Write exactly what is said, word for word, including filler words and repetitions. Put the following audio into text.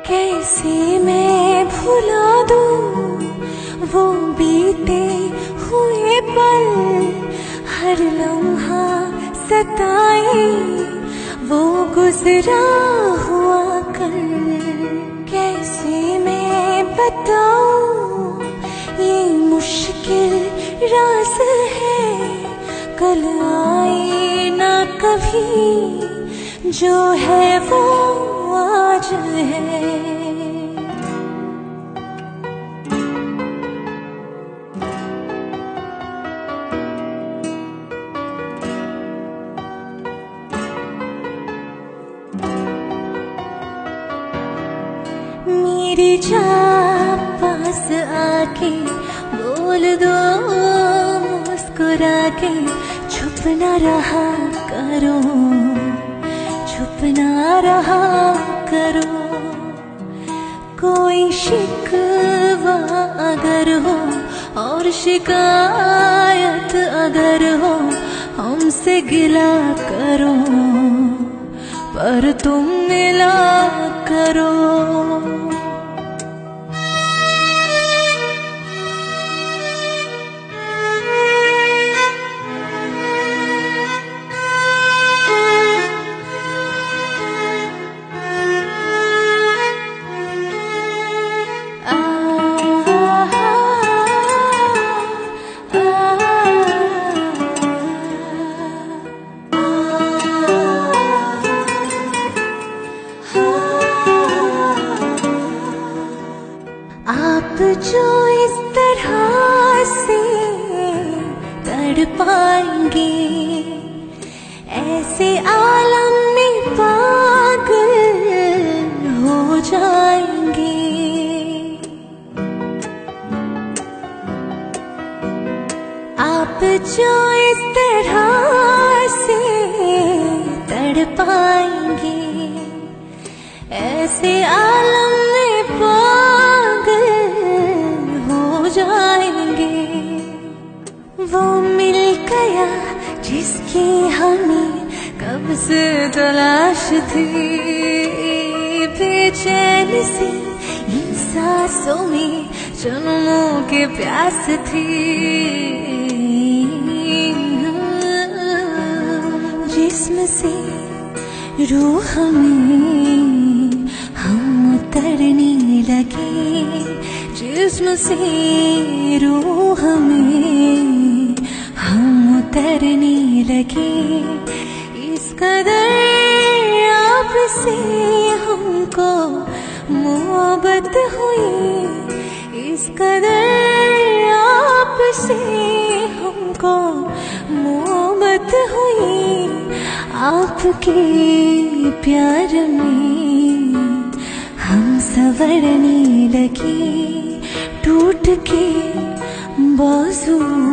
कैसे मैं भुला दूं वो बीते हुए पल, हर लम्हा सताए वो गुजरा हुआ कल। कैसे मैं बताऊं ये मुश्किल राज है, कल आए ना कभी जो है वो आज है। मेरी जान पास आके बोल दो मुस्कुरा के, छुप ना रहा करो, छुप ना रहा करो। कोई शिकवा अगर हो और शिकायत अगर हो, हमसे गिला करो पर तुम मिला करो। आप जो इस तरह से तड़पाएंगे, ऐसे आलम में पागल हो जाएंगे। आप जो इस तरह से तड़पाएंगे, ऐसे आलम में पागल हो जाएंगे। वो मिल गया जिसकी हमें कब से तलाश थी, बेचैन सी इन सांसों में जन्मों की प्यास थी। जिस्म से रूह में हम उतरने लगे, जिस्म से रूह में हम उतरने लगे। इस कदर आपसे हमको मोहब्बत हुई, इस कदर आपसे हमको मोहब्बत हुई। आपके प्यार में हम संवरने लगे, टूट के बाजू